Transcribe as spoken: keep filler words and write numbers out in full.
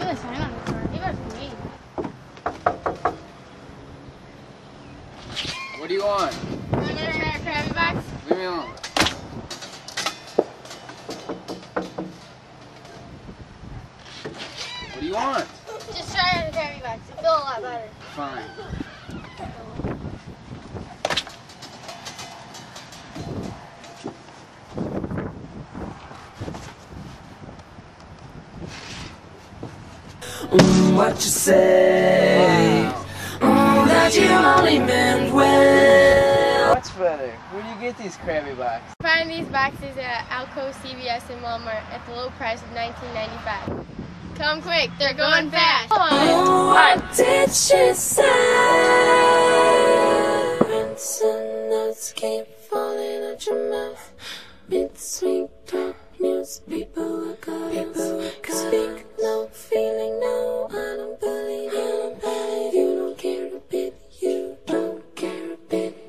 at the sign on the door. He was me. What do you want? You want to try our Crabby Box? Leave me alone. What do you want? Just try our Crabby Box. It'll feel a lot better. Fine. Mm, what you say? Wow. Mm, that you only meant well. What's better? Where do you get these Crabby Box? Find these boxes at Alco, C V S, and Walmart at the low price of nineteen ninety-five. Come quick, they're going fast. Oh, what did she say? Rinse and notes keep